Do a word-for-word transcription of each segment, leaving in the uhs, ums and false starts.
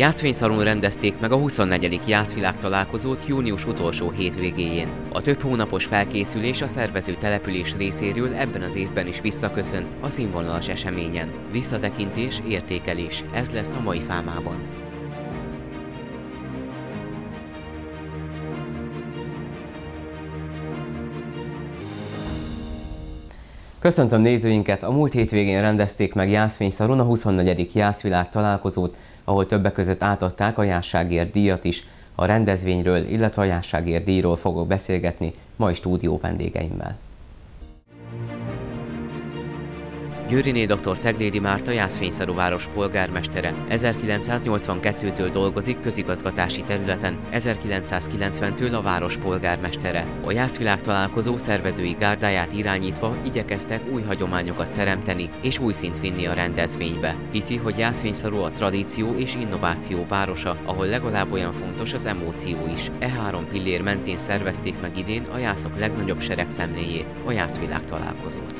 Jászfényszalon rendezték meg a huszonnegyedik Jászvilág találkozót június utolsó hétvégéjén. A több hónapos felkészülés a szervező település részéről ebben az évben is visszaköszönt a színvonalas eseményen. Visszatekintés, értékelés, ez lesz a mai Fámában. Köszöntöm nézőinket! A múlt hétvégén rendezték meg Jászfényszalon a huszonnegyedik Jászvilág találkozót, ahol többek között átadták a Jászságért díjat is. A rendezvényről, illetve a Jászságért díjról fogok beszélgetni mai stúdió vendégeimmel. Győriné dr. Ceglédi Márta Jászfényszalú város polgármestere. ezerkilencszáznyolcvankettőtől dolgozik közigazgatási területen, ezerkilencszázkilencventől a város polgármestere. A Jászvilág találkozó szervezői gárdáját irányítva igyekeztek új hagyományokat teremteni és új szint vinni a rendezvénybe. Hiszi, hogy Jászfényszalú a tradíció és innováció városa, ahol legalább olyan fontos az emóció is. E három pillér mentén szervezték meg idén a jászok legnagyobb seregszemléjét, a Jászvilág találkozót.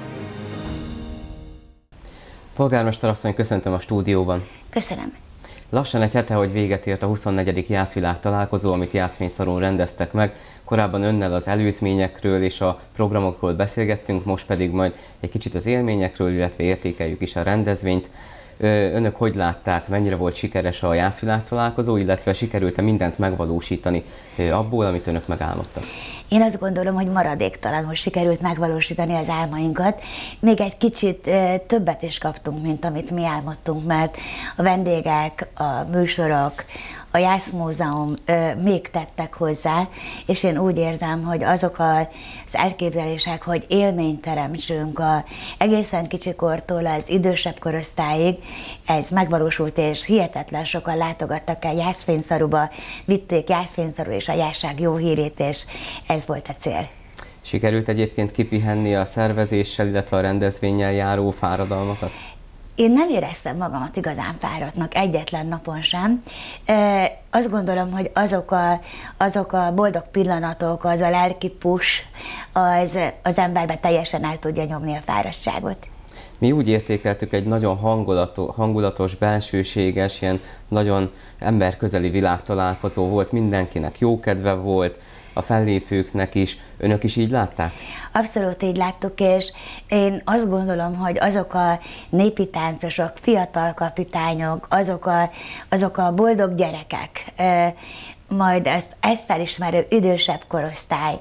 Polgármester asszony, köszöntöm a stúdióban. Köszönöm. Lassan egy hete, hogy véget ért a huszonnegyedik Jászvilág találkozó, amit Jászfényszalon rendeztek meg. Korábban önnel az előzményekről és a programokról beszélgettünk, most pedig majd egy kicsit az élményekről, illetve értékeljük is a rendezvényt. Önök hogy látták, mennyire volt sikeres a Jászvilág találkozó, illetve sikerült-e mindent megvalósítani abból, amit önök megálmodtak? Én azt gondolom, hogy maradéktalanul sikerült megvalósítani az álmainkat. Még egy kicsit többet is kaptunk, mint amit mi álmodtunk, mert a vendégek, a műsorok, a Jászmúzeum még tettek hozzá, és én úgy érzem, hogy azok az elképzelések, hogy élményt teremtsünk a egészen kicsikortól az idősebb korosztályig, ez megvalósult, és hihetetlen sokan látogattak el Jászfényszaluba, vitték Jászfényszalu és a Jászság jó hírét, és ez volt a cél. Sikerült egyébként kipihenni a szervezéssel, illetve a rendezvénnyel járó fáradalmakat? Én nem éreztem magamat igazán fáradtnak egyetlen napon sem. E, azt gondolom, hogy azok a, azok a boldog pillanatok, az a lelki push, az, az emberbe teljesen el tudja nyomni a fáradtságot. Mi úgy értékeltük, egy nagyon hangulatos, hangulatos, belsőséges, ilyen nagyon emberközeli világtalálkozó volt, mindenkinek jó kedve volt, a fellépőknek is. Önök is így látták? Abszolút így láttuk, és én azt gondolom, hogy azok a népi táncosok, fiatal kapitányok, azok a, azok a boldog gyerekek, majd ezt, ezt elismerő idősebb korosztály,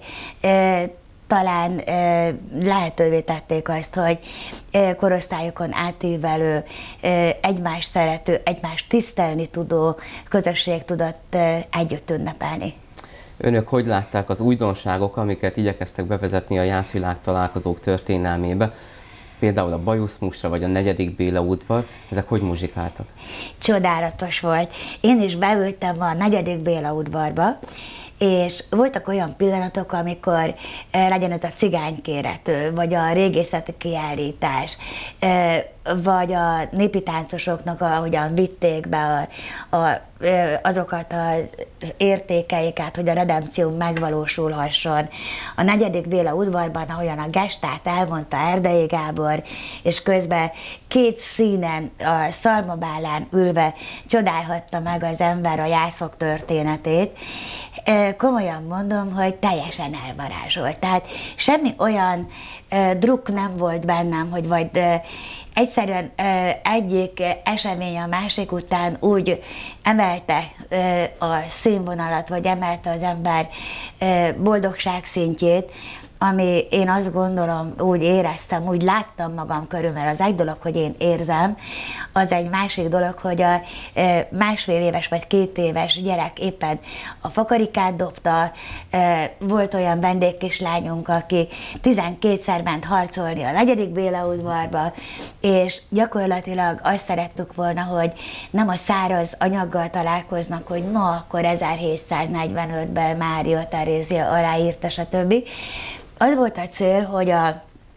talán e, lehetővé tették azt, hogy e, korosztályokon átívelő, e, egymást szerető, egymást tisztelni tudó közösség tudott e, együtt ünnepelni. Önök hogy látták az újdonságok, amiket igyekeztek bevezetni a Jászvilág találkozók történelmébe? Például a Bajuszmusra vagy a negyedik Béla udvar, ezek hogy muzsikáltak? Csodálatos volt. Én is beültem a negyedik Béla udvarba, és voltak olyan pillanatok, amikor e, legyen ez a cigánykérető, vagy a régészeti kiállítás, e, vagy a népi táncosoknak, ahogyan vitték be a, a, azokat az értékeiket, hogy a redempció megvalósulhasson. A negyedik Béla udvarban, ahogyan a gestát elmondta Erdei Gábor, és közben két színen, a szalmabálán ülve csodálhatta meg az ember a jászok történetét. Komolyan mondom, hogy teljesen elvarázsolt. Tehát semmi olyan druk nem volt bennem, hogy vagy egyszerűen egyik esemény a másik után úgy emelte a színvonalat, vagy emelte az ember boldogság szintjét, ami én azt gondolom, úgy éreztem, úgy láttam magam körül, mert az egy dolog, hogy én érzem, az egy másik dolog, hogy a másfél éves vagy két éves gyerek éppen a fakarikát dobta, volt olyan vendégkislányunk, aki tizenkétszer ment harcolni a negyedik Béla udvarba, és gyakorlatilag azt szerettük volna, hogy nem a száraz anyaggal találkoznak, hogy na, akkor ezerhétszáznegyvenötben Mária Terézia aláírta, stb. Az volt a cél, hogy a,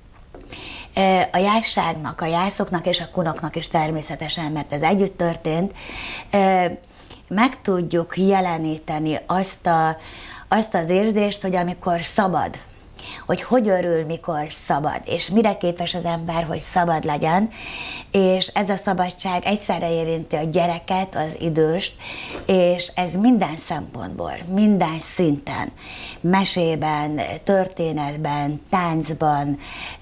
a Jászságnak, a jászoknak és a kunoknak is természetesen, mert ez együtt történt, meg tudjuk jeleníteni azt, a, azt az érzést, hogy amikor szabad, hogy hogy örül, mikor szabad, és mire képes az ember, hogy szabad legyen, és ez a szabadság egyszerre érinti a gyereket, az időst, és ez minden szempontból, minden szinten, mesében, történetben, táncban,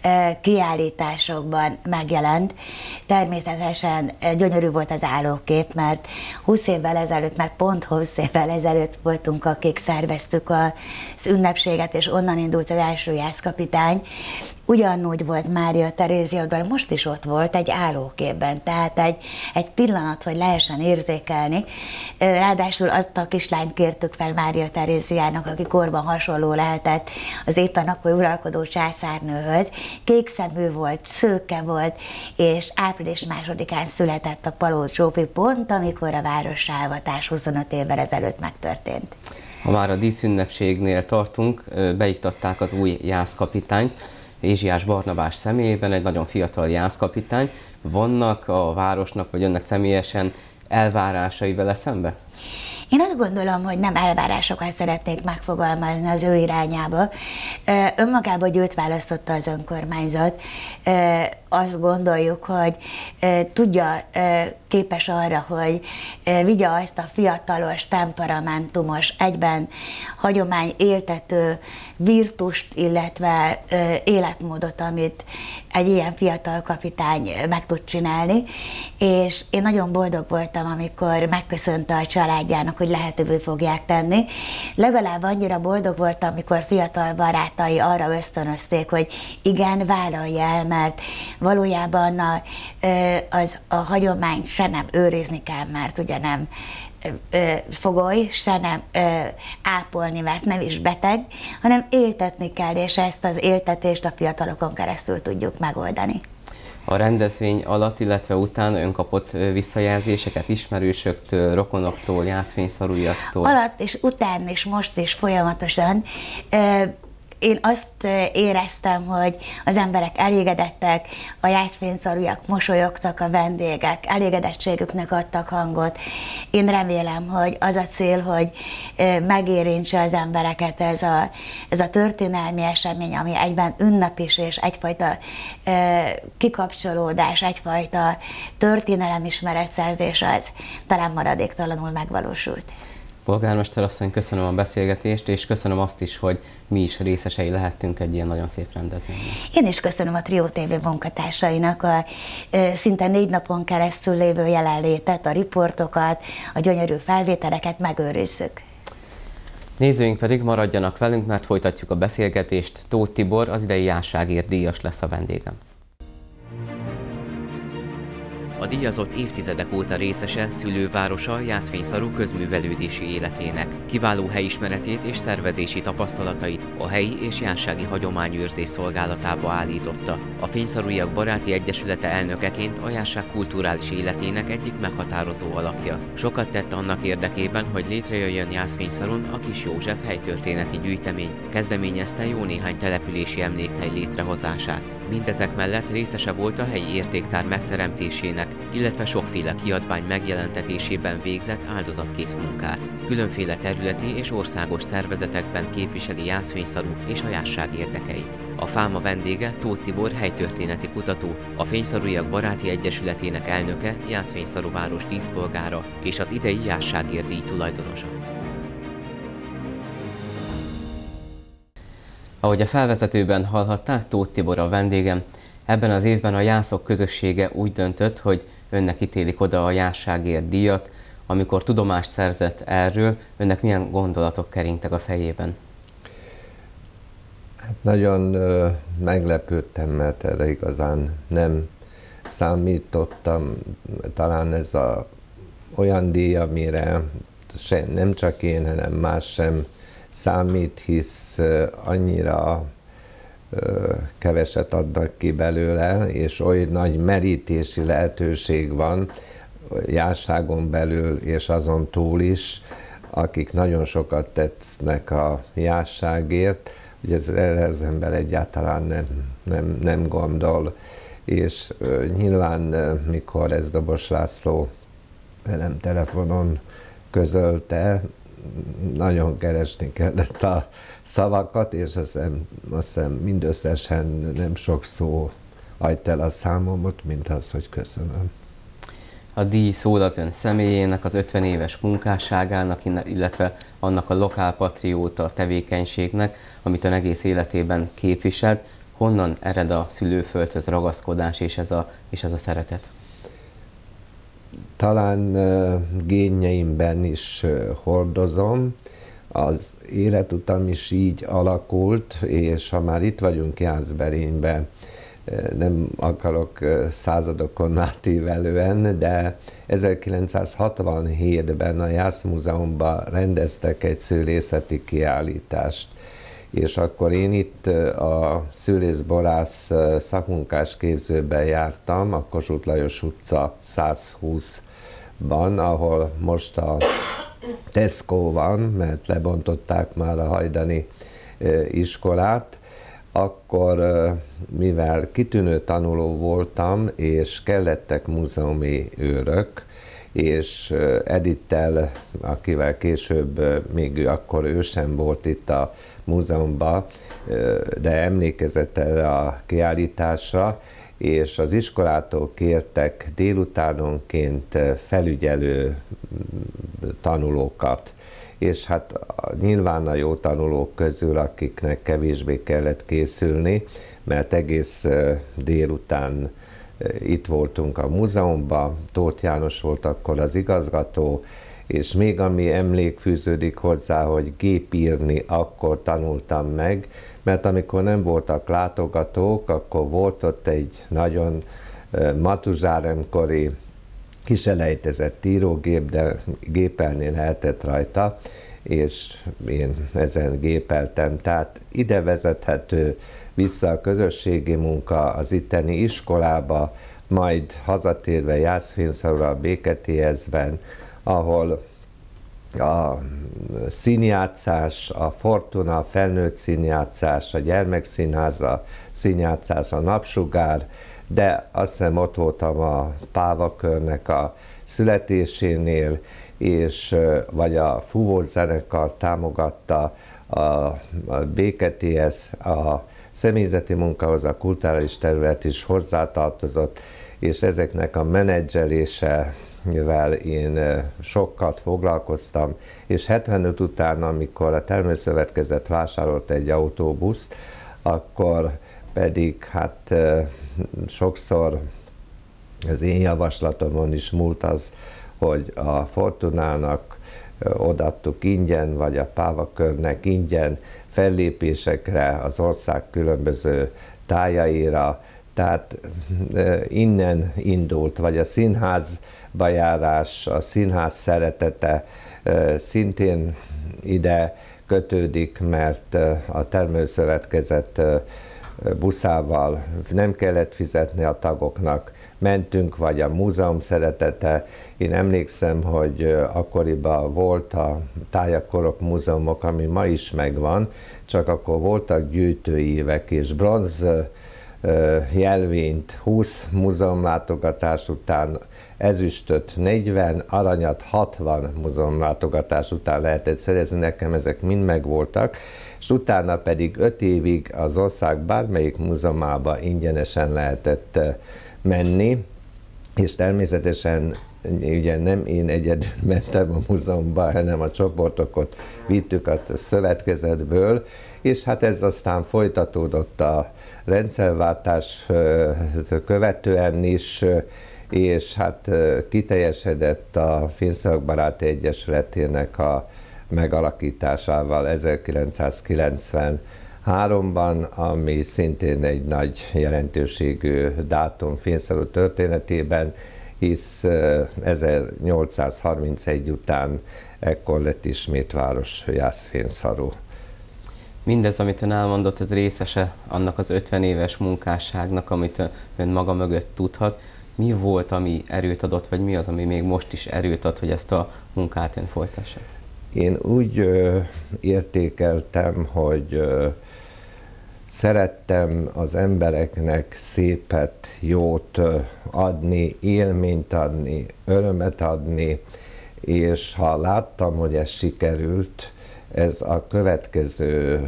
kiállításokban megjelent. Természetesen gyönyörű volt az állókép, mert húsz évvel ezelőtt, mert pont húsz évvel ezelőtt voltunk, akik szerveztük az ünnepséget, és onnan indult az első jászkapitány. Ugyanúgy volt Mária Terézia, de most is ott volt egy állóképben, tehát egy, egy pillanat, hogy lehessen érzékelni. Ráadásul azt a kislányt kértük fel Mária Teréziának, aki korban hasonló lehetett az éppen akkor uralkodó császárnőhöz. Kékszemű volt, szőke volt, és április másodikán született a Palóc Zsófi, pont amikor a városrávatás huszonöt évvel ezelőtt megtörtént. Ha már a díszünnepségnél tartunk, beiktatták az új jászkapitányt, Ézsiás Barnabás személyében, egy nagyon fiatal jászkapitány. Vannak a városnak, vagy önnek személyesen elvárásai vele szembe? Én azt gondolom, hogy nem elvárásokat szeretnék megfogalmazni az ő irányába. Önmagában, hogy őt választotta az önkormányzat, azt gondoljuk, hogy tudja, képes arra, hogy vigye azt a fiatalos, temperamentumos, egyben hagyomány éltető virtust, illetve életmódot, amit egy ilyen fiatal kapitány meg tud csinálni, és én nagyon boldog voltam, amikor megköszönte a családjának, hogy lehetővé fogják tenni. Legalább annyira boldog voltam, amikor fiatal barátai arra ösztönözték, hogy igen, vállalja el, mert valójában a, az, a hagyományt se nem őrizni kell, mert ugye nem fogoly, se nem ápolni, mert nem is beteg, hanem éltetni kell, és ezt az éltetést a fiatalokon keresztül tudjuk megoldani. A rendezvény alatt, illetve után ön kapott visszajelzéseket ismerősöktől, rokonoktól, jászfényszarujaktól? Alatt és után és most is folyamatosan. Én azt éreztem, hogy az emberek elégedettek, a jászfényszarujak mosolyogtak, a vendégek elégedettségüknek adtak hangot. Én remélem, hogy az a cél, hogy megérintse az embereket ez a, ez a történelmi esemény, ami egyben ünnep is, és egyfajta kikapcsolódás, egyfajta történelem-ismeretszerzés, az talán maradéktalanul megvalósult. Polgármester asszony, köszönöm a beszélgetést, és köszönöm azt is, hogy mi is részesei lehettünk egy ilyen nagyon szép rendezvénynek. Én is köszönöm a Trio té vé munkatársainak a e, szinte négy napon keresztül lévő jelenlétet, a riportokat, a gyönyörű felvételeket megőrizzük. Nézőink pedig maradjanak velünk, mert folytatjuk a beszélgetést. Tóth Tibor, az idei Jásságért díjas lesz a vendégem. A díjazott évtizedek óta részese szülővárosa jászfényszaru közművelődési életének. Kiváló helyismeretét és szervezési tapasztalatait a helyi és jássági hagyományőrzés szolgálatába állította. A Fényszarujak Baráti Egyesülete elnökeként a jásság kulturális életének egyik meghatározó alakja. Sokat tett annak érdekében, hogy létrejöjjön Jászfényszarun a Kis József helytörténeti gyűjtemény. Kezdeményezte jó néhány települési emlékhely létrehozását. Mindezek mellett részese volt a helyi értéktár megteremtésének, illetve sokféle kiadvány megjelentetésében végzett áldozatkész munkát. Különféle területi és országos szervezetekben képviseli Jászfényszaru és a jásság érdekeit. A fáma vendége Tóth Tibor helytörténeti kutató, a Fényszarujak Baráti Egyesületének elnöke, Jászfényszaru város díszpolgára és az idei Jásságért díj tulajdonosa. Ahogy a felvezetőben hallhatták, Tóth Tibor a vendégem. Ebben az évben a jászok közössége úgy döntött, hogy önnek ítélik oda a Jásságért díjat. Amikor tudomást szerzett erről, önnek milyen gondolatok keringtek a fejében? Hát nagyon ö, meglepődtem, mert erre igazán nem számítottam. Talán ez a, olyan díj, amire se, nem csak én, hanem más sem számít, hisz ö, annyira keveset adnak ki belőle, és oly nagy merítési lehetőség van jásságon belül és azon túl is, akik nagyon sokat tesznek a jásságért, hogy ez, erre az ember egyáltalán nem, nem, nem gondol. És uh, nyilván, uh, mikor ez Dobos László velem telefonon közölte, nagyon keresni kellett a szavakat, és azt hiszem, azt hiszem mindösszesen nem sok szó adj el a számomot, mint az, hogy köszönöm. A díj szól az ön személyének, az ötven éves munkásságának, illetve annak a lokálpatrióta tevékenységnek, amit ön egész életében képviselt. Honnan ered a szülőföldhöz ragaszkodás és ez a, és ez a szeretet? Talán uh, génjeimben is uh, hordozom. Az életutam is így alakult, és ha már itt vagyunk Jászberényben, nem akarok századokon átívelően, de ezerkilencszázhatvanhétben a Jász Múzeumban rendeztek egy szőlészeti kiállítást. És akkor én itt a szőlészborász szakmunkás képzőben jártam, a Kossuth Lajos utca százhúszban, ahol most a Tesco van, mert lebontották már a hajdani iskolát. Akkor, mivel kitűnő tanuló voltam, és kellettek múzeumi őrök, és Edittel, akivel később, még ő, akkor ő sem volt itt a múzeumban, de emlékezett erre a kiállításra, és az iskolától kértek délutánonként felügyelő tanulókat. És hát nyilván a jó tanulók közül, akiknek kevésbé kellett készülni, mert egész délután itt voltunk a múzeumban, Tóth János volt akkor az igazgató, és még ami emlék fűződik hozzá, hogy gépírni akkor tanultam meg, mert amikor nem voltak látogatók, akkor volt ott egy nagyon matuzsáremkori kiselejtezett írógép, de gépelni lehetett rajta, és én ezen gépeltem. Tehát ide vezethető vissza a közösségi munka az itteni iskolába, majd hazatérve Jászfényszarúra a Béketéhez-ben, ahol a színjátszás, a Fortuna, a felnőtt színjátszás, a gyermekszínház, a színjátszás, a Napsugár, de azt hiszem ott voltam a Pávakörnek a születésénél, és vagy a Fúvós zenekar támogatta a, a Béketéhez, a személyzeti munkához, a kulturális terület is hozzátartozott, és ezeknek a menedzselésevel én sokat foglalkoztam, és hetvenöt után, amikor a Termőszövetkezet vásárolt egy autóbuszt, akkor pedig hát sokszor az én javaslatomon is múlt az, hogy a Fortunának odaadtuk ingyen, vagy a Pávakörnek ingyen fellépésekre az ország különböző tájaira, tehát innen indult, vagy a színházba járás, a színház szeretete szintén ide kötődik, mert a Termőszövetkezet buszával nem kellett fizetni a tagoknak, mentünk, vagy a múzeum szeretete. Én emlékszem, hogy akkoriban volt a Tájakorok múzeumok, ami ma is megvan, csak akkor voltak gyűjtői évek, és bronz jelvényt húsz múzeumlátogatás után, ezüstöt negyven, aranyat hatvan múzeumlátogatás után lehetett szerezni, nekem ezek mind megvoltak, és utána pedig öt évig az ország bármelyik múzeumába ingyenesen lehetett menni, és természetesen ugye nem én egyedül mentem a múzeumba, hanem a csoportokat vittük a szövetkezetből, és hát ez aztán folytatódott a rendszerváltás követően is, és hát kiteljesedett a Finszakbaráti Egyesületének a megalakításával ezerkilencszázkilencvenháromban, ami szintén egy nagy jelentőségű dátum Finszarú történetében, hisz ezernyolcszázharmincegy után ekkor lett ismét város Jászfényszarú. Mindez, amit ön elmondott, ez részese annak az ötven éves munkásságnak, amit ön maga mögött tudhat. Mi volt, ami erőt adott, vagy mi az, ami még most is erőt ad, hogy ezt a munkát ön folytassa? Én úgy ö, értékeltem, hogy ö, szerettem az embereknek szépet, jót ö, adni, élményt adni, örömet adni, és ha láttam, hogy ez sikerült, ez a következő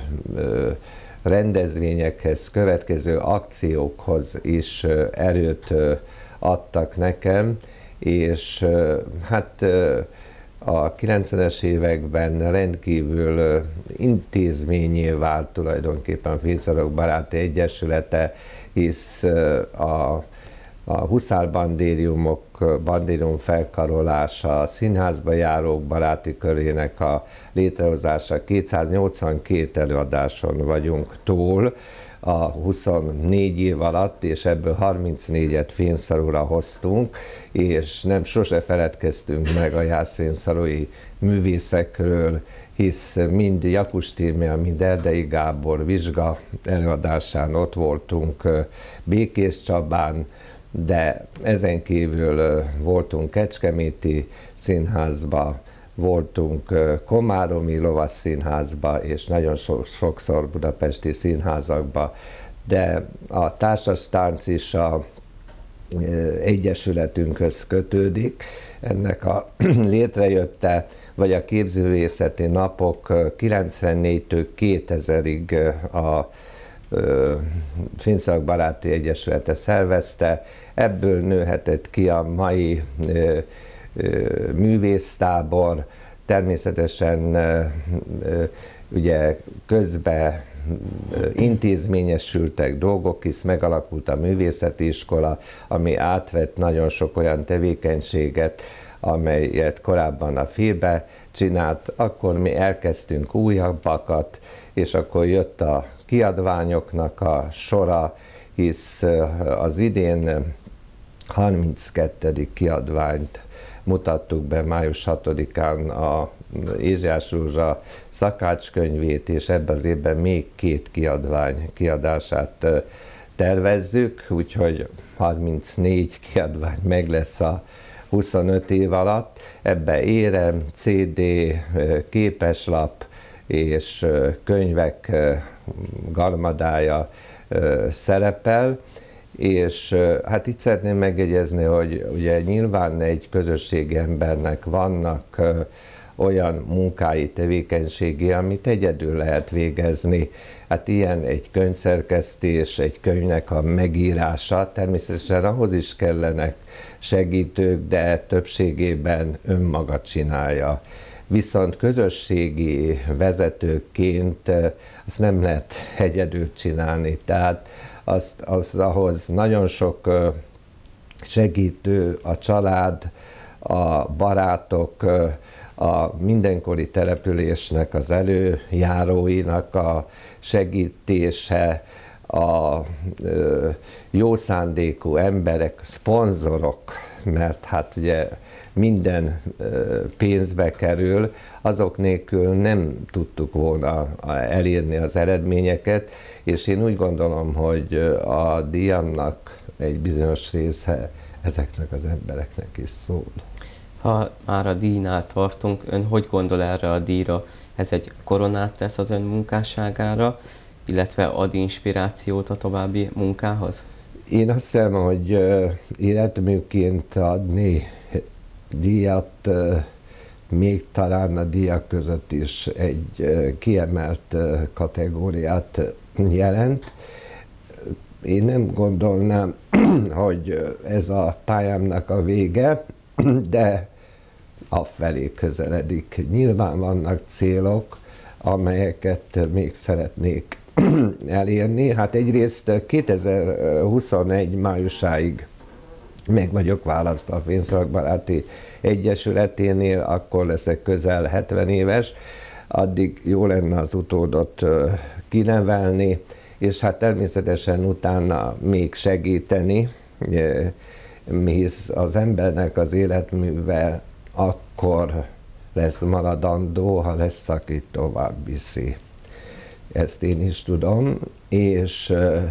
rendezvényekhez, következő akciókhoz is erőt adtak nekem, és hát a kilencvenes években rendkívül intézményé vált tulajdonképpen a Fényszalagok Baráti Egyesülete, hisz a a huszár-bandériumok, bandérium felkarolása, a színházba járók baráti körének a létrehozása, kétszáznyolcvankét előadáson vagyunk túl a huszonnégy év alatt, és ebből harmincnégyet fényszalóra hoztunk, és nem sose feledkeztünk meg a jászfényszalói művészekről, hisz mind Jakus Tímea, mind Erdei Gábor vizsga előadásán ott voltunk, Békés Csabán, de ezen kívül voltunk Kecskeméti Színházba, voltunk Komáromi Lovasszínházba, és nagyon sokszor budapesti színházakba, de a társas tánc is a egyesületünkhöz kötődik. Ennek a létrejötte, vagy a képzőművészeti napok kilencvennégytől kétezerig a Fényszalagok Baráti Egyesülete szervezte, ebből nőhetett ki a mai ö, ö, művésztábor, természetesen ö, ö, ugye közben intézményesültek dolgok, hisz megalakult a művészeti iskola, ami átvett nagyon sok olyan tevékenységet, amelyet korábban a Félbe csinált, akkor mi elkezdtünk újabbakat, és akkor jött a kiadványoknak a sora, hisz az idén harminckettedik kiadványt mutattuk be május hatodikán a Ézsás Rózsa szakácskönyvét, és ebben az évben még két kiadvány kiadását tervezzük, úgyhogy harmincnégy kiadvány meg lesz a huszonöt év alatt. Ebbe érem, cé dé, képeslap és könyvek garmadája szerepel, és hát itt szeretném megjegyezni, hogy ugye nyilván egy közösségi embernek vannak olyan munkái, tevékenységi, amit egyedül lehet végezni. Hát ilyen egy könyvszerkesztés, egy könyvnek a megírása, természetesen ahhoz is kellenek segítők, de többségében önmaga csinálja. Viszont közösségi vezetőként azt nem lehet egyedül csinálni, tehát azt, az, ahhoz nagyon sok segítő, a család, a barátok, a mindenkori településnek az előjáróinak a segítése, a ö, jó szándékú emberek, szponzorok, mert hát ugye minden ö, pénzbe kerül, azok nélkül nem tudtuk volna elérni az eredményeket, és én úgy gondolom, hogy a díjamnak egy bizonyos része ezeknek az embereknek is szól. Ha már a díjnál tartunk, ön hogy gondol erre a díjra? Ez egy koronát tesz az ön munkásságára, illetve ad inspirációt a további munkához? Én azt hiszem, hogy életműként adni díjat, még talán a díjak között is egy kiemelt kategóriát jelent. Én nem gondolnám, hogy ez a pályámnak a vége, de afelé közeledik. Nyilván vannak célok, amelyeket még szeretnék elérni. Hát egyrészt kétezer-huszonegy májusáig meg vagyok választva a Fényszalagok Baráti Egyesületénél, akkor leszek közel hetven éves, addig jó lenne az utódot kinevelni, és hát természetesen utána még segíteni, hisz az embernek az életműve akkor lesz maradandó, ha lesz, aki tovább viszi. Ezt én is tudom, és,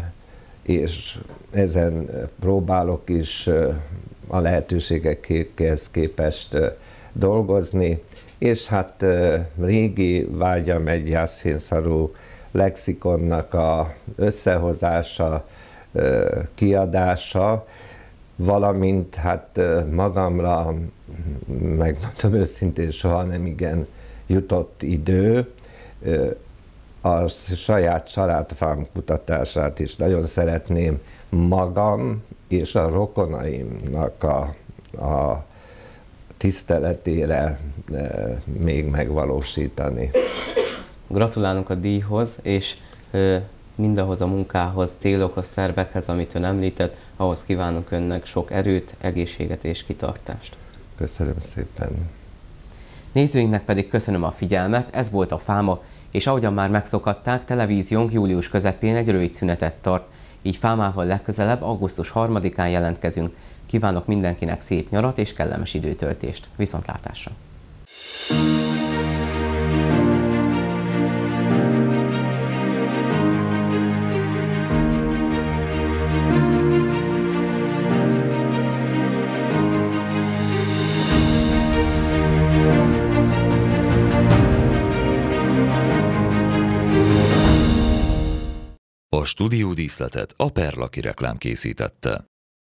és ezen próbálok is a lehetőségekhez képest dolgozni, és hát régi vágyam egy jászfényszalú lexikonnak a összehozása, kiadása, valamint hát magamra, megmondom őszintén, soha nem igen jutott idő, a saját családfám kutatását is nagyon szeretném magam és a rokonaimnak a, a tiszteletére még megvalósítani. Gratulálunk a díjhoz, és mindahhoz a munkához, célokhoz, tervekhez, amit ön említett, ahhoz kívánunk önnek sok erőt, egészséget és kitartást. Köszönöm szépen. Nézőinknek pedig köszönöm a figyelmet, ez volt a Fáma, és ahogyan már megszokhatták, televíziónk július közepén egy rövid szünetet tart, így Fámával legközelebb augusztus harmadikán jelentkezünk. Kívánok mindenkinek szép nyarat és kellemes időtöltést. Viszontlátásra! A stúdiódíszletet a Perlaki reklám készítette.